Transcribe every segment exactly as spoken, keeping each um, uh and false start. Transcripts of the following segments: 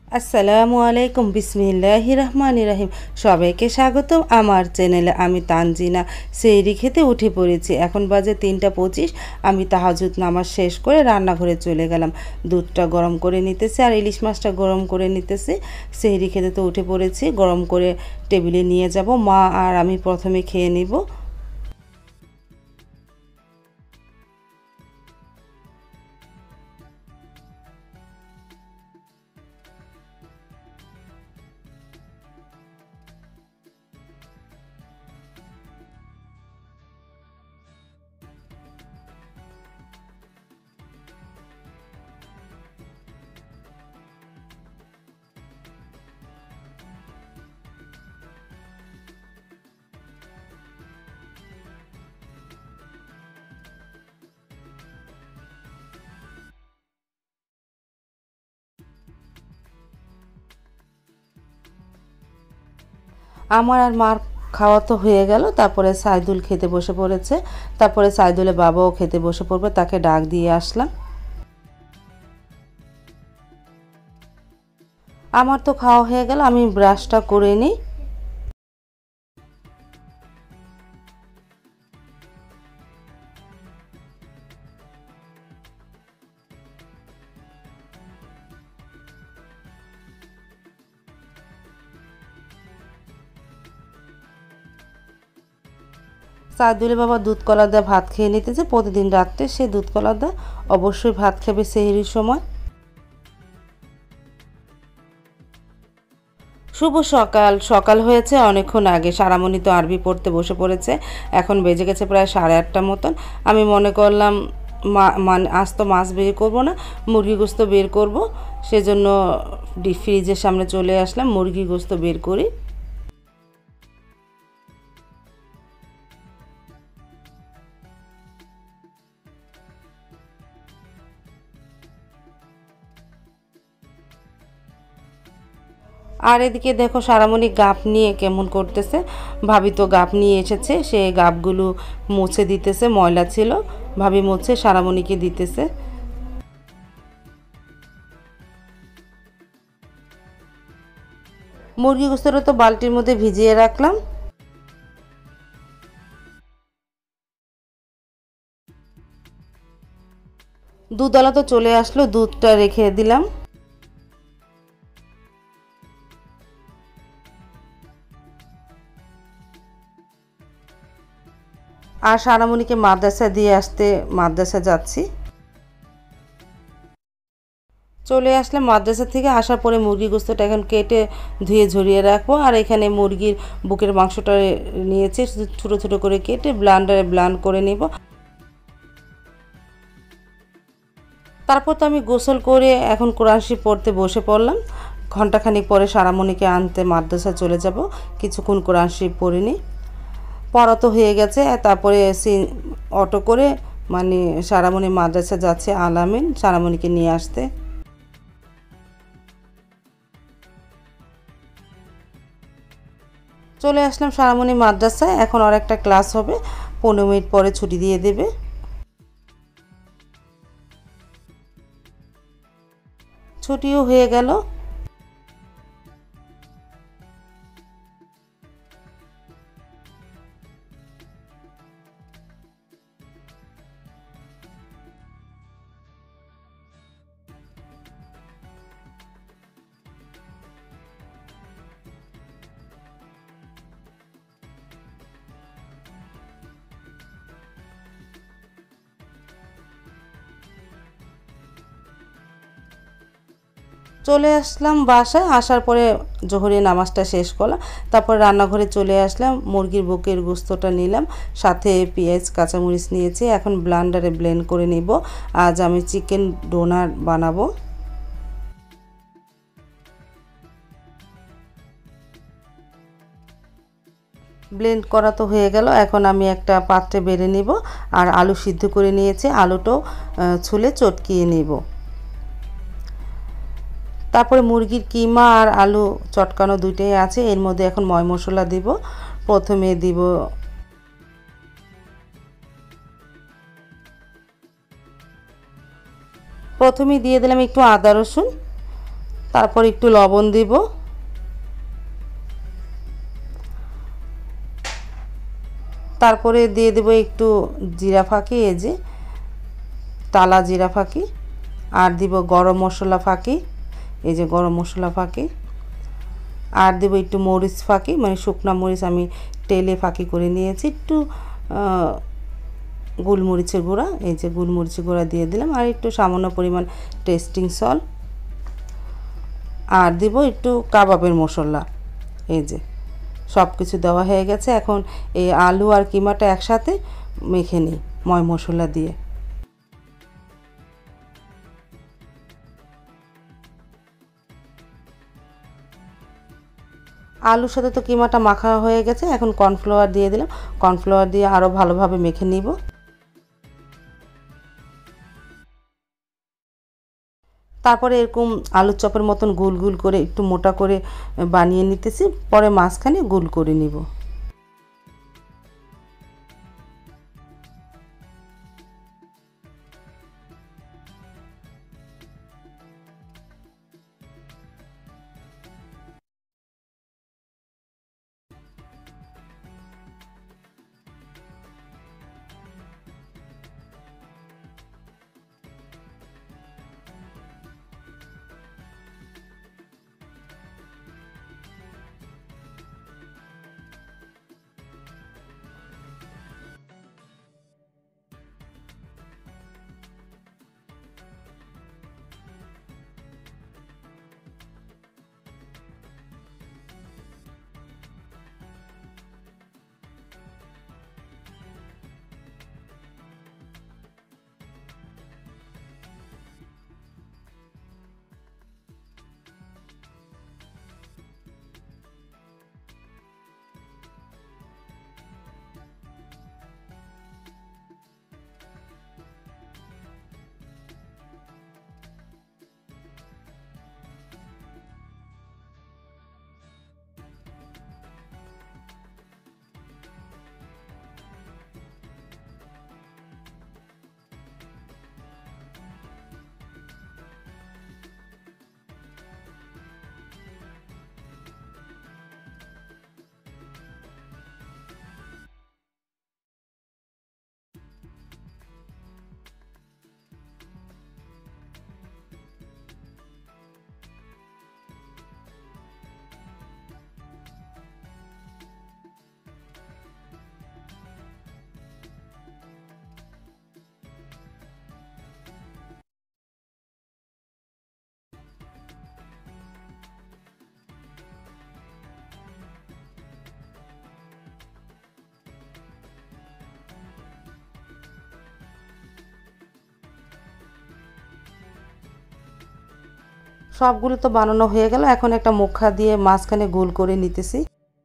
আসসালামু আলাইকুম বিসমিল্লাহির রহমানির রহিম। সবাইকে স্বাগতম আমার চ্যানেলে। আমি তানজিনা সেহরি খেতে উঠে পড়েছি। এখন বাজে তিনটা পঁচিশ। আমি তাহাজ্জুদ নামাজ শেষ করে রান্নাঘরে চলে গেলাম। দুধটা গরম করে নিতেছি আর ইলিশ মাছটা গরম করে নিতেছি। সেহরি খেতে তো উঠে পড়েছি, গরম করে টেবিলে নিয়ে যাব। মা আর আমি প্রথমে খেয়ে নিব। আমার আর মার খাওয়া তো হয়ে গেল। তারপরে সাইদুল খেতে বসে পড়েছে। তারপরে সাইদুলের বাবাও খেতে বসে পড়বে, তাকে ডাক দিয়ে আসলাম। আমার তো খাওয়া হয়ে গেল, আমি ব্রাশটা করে নিই। সাইদুলের বাবা দুধ কলা দিয়ে ভাত খেয়ে নিতেছে। প্রতিদিন রাত্রে সে দুধ কলা দিয়ে অবশ্যই ভাত খাবে সেহরির সময়। শুভ সকাল। সকাল হয়েছে অনেকক্ষণ আগে। সারামণি তো আরবি পড়তে বসে পড়েছে। এখন বেজে গেছে প্রায় সাড়ে আটটা মতন। আমি মনে করলাম মা মানে আজ তো মাছ বের করবো না, মুরগি গোস্ত বের করব। সেজন্য ডিপ ফ্রিজের সামনে চলে আসলাম, মুরগি গোস্ত বের করি। আর এদিকে দেখো সারামণি গাপ নিয়ে কেমন করতেছে। ভাবি তো গাপ নিয়ে এসেছে, সে গাপগুলো মুছে দিতেছে, ময়লা ছিল। ভাবি মুছে সারামণিকে দিতেছে। মুরগি গোস্তটা তো বালতির মধ্যে ভিজিয়ে রাখলাম। দুধওয়ালা তো চলে আসলো, দুধটা রেখে দিলাম। আর সারামণিকে মাদ্রাসা দিয়ে আসতে মাদ্রাসা যাচ্ছি। চলে আসলাম মাদ্রাসা থেকে। আসার পরে মুরগি গোস্তটা এখন কেটে ধুয়ে ঝরিয়ে রাখবো। আর এখানে মুরগির বুকের মাংসটা নিয়েছি, ছোটো ছোটো করে কেটে ব্লান্ডারে ব্লান্ড করে নেব। তারপর তো আমি গোসল করে এখন কোরআন শরীফ পড়তে বসে পড়লাম। ঘণ্টাখানিক পরে সারামণিকে আনতে মাদ্রাসা চলে যাব। কিছুক্ষণ কোরআন শরীফ পড়ে নিই। পড়া তো হয়ে গেছে। তারপরে সে অটো করে মানে সারামণি মাদ্রাসা যাচ্ছে আলামিন সারামণিকে নিয়ে আসতে। চলে আসলাম সারামণি মাদ্রাসায়। এখন আর একটা ক্লাস হবে, পনেরো মিনিট পরে ছুটি দিয়ে দেবে। ছুটিও হয়ে গেল। চলে আসলাম বাসায়। আসার পরে জোহরের নামাজটা শেষ করলাম। তারপর রান্নাঘরে চলে আসলাম, মুরগির বুকের গোস্তটা নিলাম, সাথে পেঁয়াজ কাঁচামরিচ নিয়েছি। এখন ব্লেন্ডারে ব্লেন্ড করে নেব। আজ আমি চিকেন ডোনার বানাবো। ব্লেন্ড করা তো হয়ে গেল। এখন আমি একটা পাত্রে বেড়ে নেব। আর আলু সিদ্ধ করে নিয়েছি, আলুটাও ছুলে চটকিয়ে নেব। তারপরে মুরগির কিমা আর আলু চটকানো দুইটাই আছে। এর মধ্যে এখন ময় মশলা দিব। প্রথমে দিব প্রথমে দিয়ে দিলাম একটু আদা রসুন, তারপর একটু লবণ দিব, তারপরে দিয়ে দেব একটু জিরা ফাঁকি, এই যে টালা জিরা ফাঁকি, আর দিব গরম মশলা ফাঁকি, এই যে গরম মশলা ফাঁকি, আর দেব একটু মরিচ ফাঁকি, মানে শুকনা মরিচ আমি তেলে ফাঁকি করে নিয়েছি, একটু গোলমরিচের গুঁড়া, এই যে গোলমরিচের গুঁড়া দিয়ে দিলাম, আর একটু সামান্য পরিমাণ টেস্টিং সল্ট, আর দিব একটু কাবাবের মশলা। এই যে সব কিছু দেওয়া হয়ে গেছে। এখন এই আলু আর কিমাটা একসাথে মেখে নিই ময় মশলা দিয়ে। আলুর সাথে তো কিমাটা মাখা হয়ে গেছে, এখন কর্নফ্লাওয়ার দিয়ে দিলাম, কর্নফ্লাওয়ার দিয়ে আরও ভালোভাবে মেখে নিব। তারপরে এরকম আলুর চপের মতন গোল গোল করে একটু মোটা করে বানিয়ে নিতেছি, পরে মাঝখানে গোল করে নিব। সবগুলো তো বানানো হয়ে গেল, এখন একটা মুখা দিয়ে মাঝখানে গোল করে নিতেছি।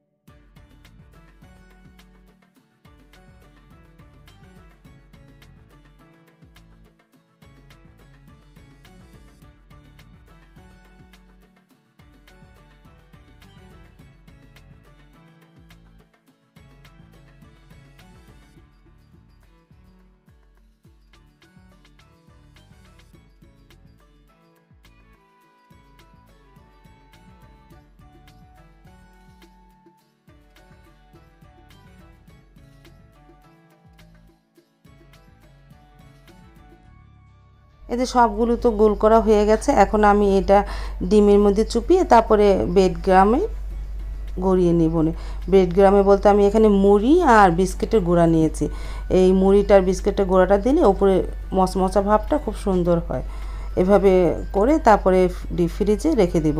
এই যে সবগুলো তো গোল করা হয়ে গেছে, এখন আমি এটা ডিমের মধ্যে চুপিয়ে তারপরে ব্রেড গ্রামে গড়িয়ে নিব। ব্রেড গ্রামে বলতে আমি এখানে মুড়ি আর বিস্কিটের গুঁড়া নিয়েছি। এই মুড়িটার বিস্কিটের গুঁড়াটা দিলে উপরে মচমচা ভাবটা খুব সুন্দর হয়। এভাবে করে তারপরে ডিপ ফ্রিজে রেখে দেব।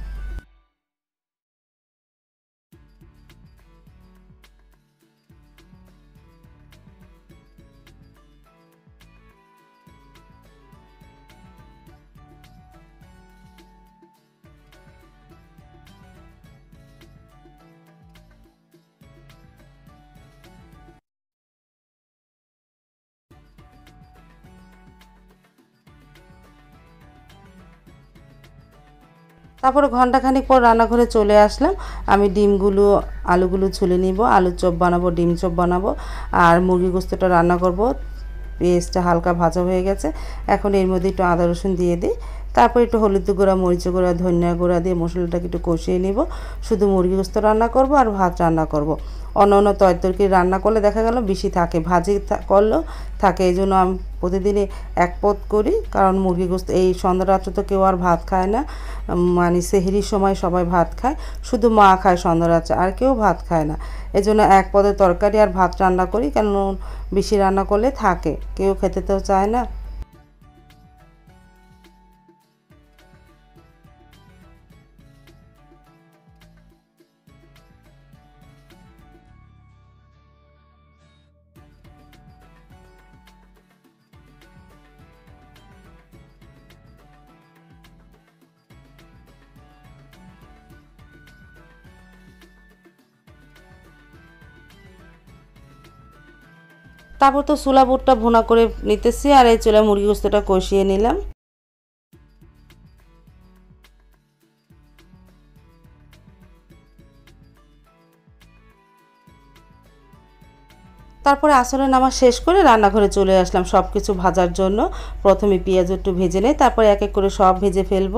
তারপরে ঘন্টাখানিক পর রান্নাঘরে চলে আসলাম। আমি ডিমগুলো আলুগুলো ছুলে নিব, আলুর চপ বানাবো, ডিম চপ বানাবো, আর মুরগি গোস্তটা রান্না করব। পেঁয়াজটা হালকা ভাজা হয়ে গেছে, এখন এর মধ্যে একটু আদা রসুন দিয়ে দিই, তারপর একটু হলুদ গুঁড়া, মরিচ গুঁড়া, ধনিয়া গুঁড়া দিয়ে মশলাটাকে একটু কষিয়ে নিব। শুধু মুরগি গোস্ত রান্না করব আর ভাত রান্না করব। অন্য অন্য তরকারি রান্না করলে দেখা গেল বেশি থাকে, ভাজি করলেও থাকে। এই জন্য আমি প্রতিদিনই এক পদ করি, কারণ মুরগি গোস্ত এই সন্ধ্যা রাত্রে তো কেউ আর ভাত খায় না, মানে সেহরির সময় সবাই ভাত খায়, শুধু মা খায় সন্ধ্যা রাত্রে, আর কেউ ভাত খায় না। এই জন্য এক পদের তরকারি আর ভাত রান্না করি, কেন বেশি রান্না করলে থাকে, কেউ খেতে তো চায় না। তারপর তো চুলা বুটটা ভুনা করে নিতেছি, আর এই চুলা মুরগি গোস্তটা কষিয়ে নিলাম। তারপরে আসরের নামাজ শেষ করে রান্নাঘরে চলে আসলাম সব কিছু ভাজার জন্য। প্রথমে পেঁয়াজ একটু ভেজে নেই, তারপরে এক এক করে সব ভেজে ফেলবো।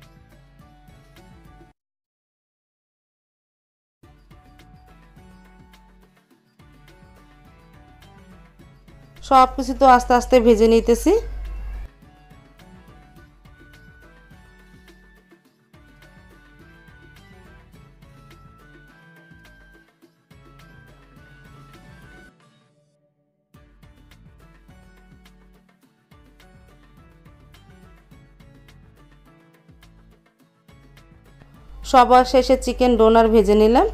সব কিছু তো আস্তে আস্তে ভেজে নিতেছি। সবার শেষে চিকেন ডোনার ভেজে নিলাম।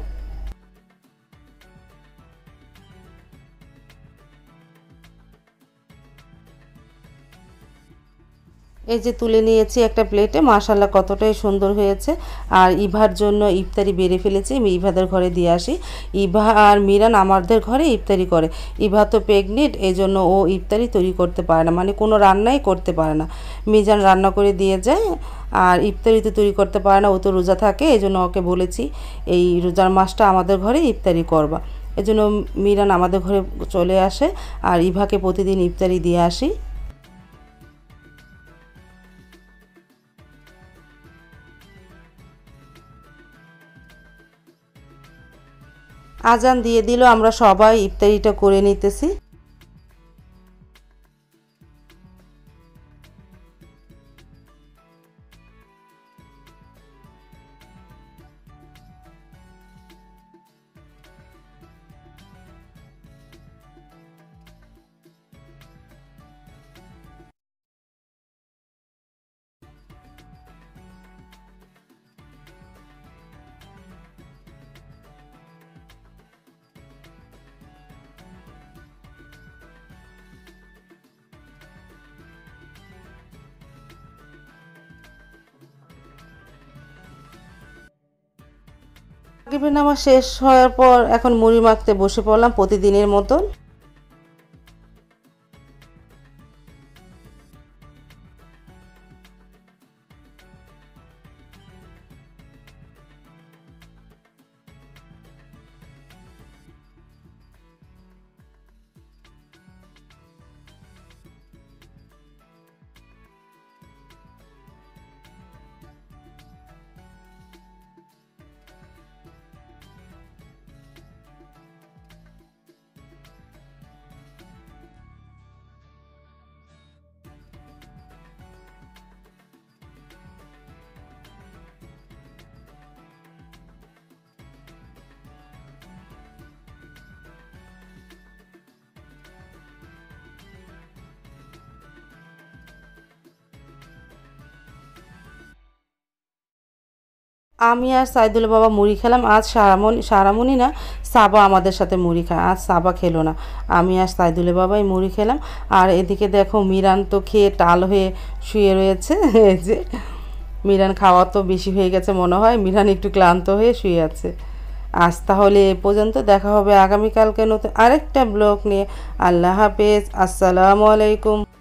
এই যে তুলে নিয়েছি একটা প্লেটে, মাশাআল্লাহ কতটাই সুন্দর হয়েছে। আর ইভার জন্য ইফতারি বেড়ে ফেলেছি, আমি ইভাদের ঘরে দিয়ে আসি। ইভা আর মিরান আমাদের ঘরে ইফতারি করে। ইভা তো প্রেগনেন্ট, এই জন্য ও ইফতারি তৈরি করতে পারে না, মানে কোনো রান্নাই করতে পারে না। মিজান রান্না করে দিয়ে যায়, আর ইফতারি তো তৈরি করতে পারে না, ও তো রোজা থাকে। এই জন্য ওকে বলেছি এই রোজার মাসটা আমাদের ঘরে ইফতারি করবা। এই জন্য মিরান আমাদের ঘরে চলে আসে, আর ইভাকে প্রতিদিন ইফতারি দিয়ে আসি। আজান দিয়ে দিল, আমরা সবাই ইফতারিটা করে নিতেছি। মাগরিবের নামাজ শেষ হওয়ার পর এখন মুড়ি মাখতে বসে পড়লাম প্রতিদিনের মতন। আমি আর সাইদুল বাবা মুড়ি খেলাম। আজ সারামণি সারামণি না, সাবা আমাদের সাথে মুড়ি খায়, আজ সাবা খেলো না। আমি আর সাইদুল বাবাই মুড়ি খেলাম। আর এদিকে দেখো মিরান তো খেয়ে টাল হয়ে শুয়ে রয়েছে। এই যে মিরান খাওয়া তো বেশি হয়ে গেছে মনে হয়, মিরান একটু ক্লান্ত হয়ে শুয়ে আছে। আজ তাহলে এ পর্যন্ত, দেখা হবে আগামীকালকে নতুন আরেকটা ব্লগ নিয়ে। আল্লাহ হাফেজ, আসসালামু আলাইকুম।